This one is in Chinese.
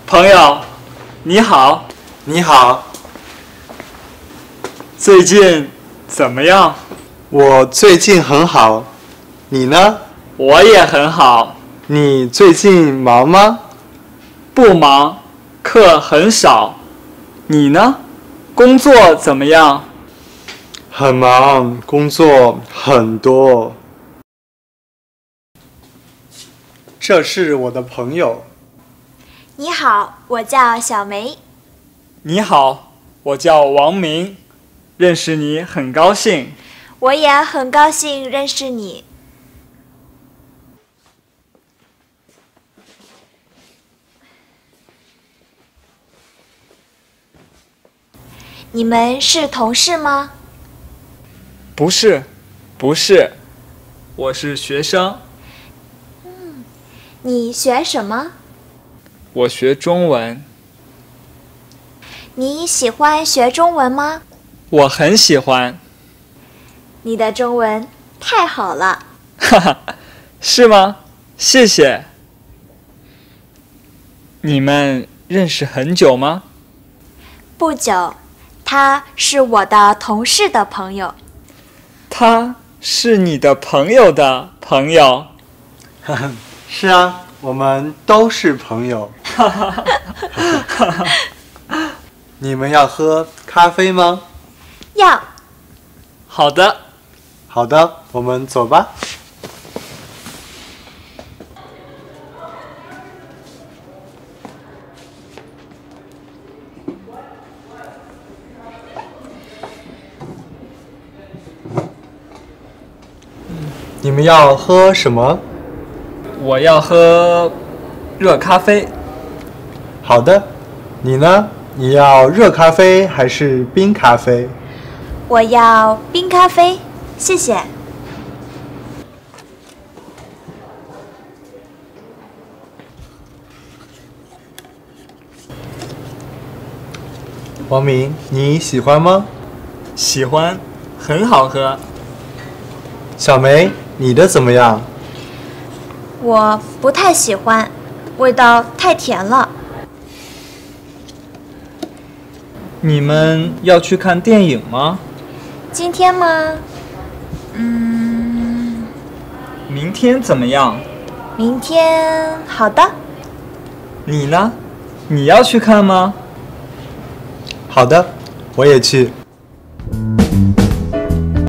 朋友，你好。 你好。 最近怎么样？ 我最近很好。你呢？ 我也很好。 你最近忙吗？ 不忙，课很少。你呢？工作怎么样？ 很忙，工作很多。这是我的朋友。 你好，我叫小梅。 你好，我叫王明，认识你很高兴。 我也很高兴认识你。你们是同事吗？ 不是，不是，我是学生。 你学什么？ 我学中文。 你喜欢学中文吗？ 我很喜欢。 你的中文太好了。 哈哈，是吗？谢谢。你们认识很久吗？ 不久，他是我的同事的朋友。 他是你的朋友的朋友？ 是啊，我们都是朋友。你们要喝咖啡吗？ 要。 好的。 好的，我们走吧。你们要喝什么？ 我要喝热咖啡。 好的，你呢？你要热咖啡还是冰咖啡？ 我要冰咖啡，谢谢。 王明，你喜欢吗？ 喜欢，很好喝。 小梅，你的怎么样？ 我不太喜欢，味道太甜了。 你们要去看电影吗？ 今天吗？ 明天怎么样？ 明天好的。 你呢？你要去看吗？ 好的，我也去。